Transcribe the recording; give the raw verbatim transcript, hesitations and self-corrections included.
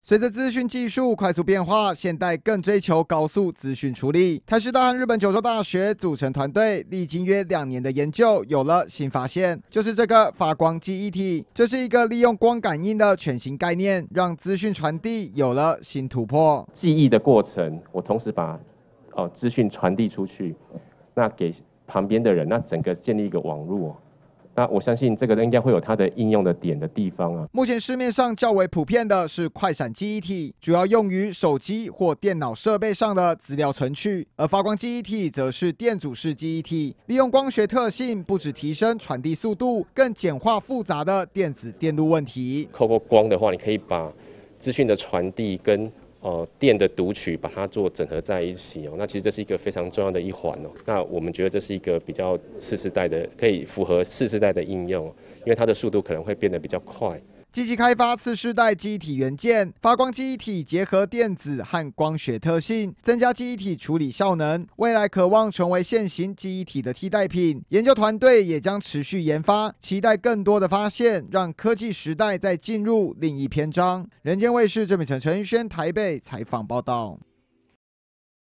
随着资讯技术快速变化，现代更追求高速资讯处理。台师大和日本九州大学组成团队，历经约两年的研究，有了新发现，就是这个发光记忆体。这是一个利用光感应的全新概念，让资讯传递有了新突破。 记忆的过程，我同时把哦资讯传递出去，那给旁边的人，那整个建立一个网络。 那我相信这个应该会有它的应用的点的地方啊。 目前市面上较为普遍的是快闪记忆体，主要用于手机或电脑设备上的资料存取；而发光记忆体则是电阻式记忆体，利用光学特性，不只提升传递速度，更简化复杂的电子电路问题。 透过光的话，你可以把资讯的传递跟 呃，电的读取把它做整合在一起哦，那其实这是一个非常重要的一环哦。那我们觉得这是一个比较次世代的，可以符合次世代的应用，因为它的速度可能会变得比较快。 积极开发次世代记忆体元件，发光记忆体结合电子和光学特性，增加记忆体处理效能。未来渴望成为现行记忆体的替代品。研究团队也将持续研发，期待更多的发现，让科技时代再进入另一篇章。人间卫视郑美成、陈玉轩台北采访报道。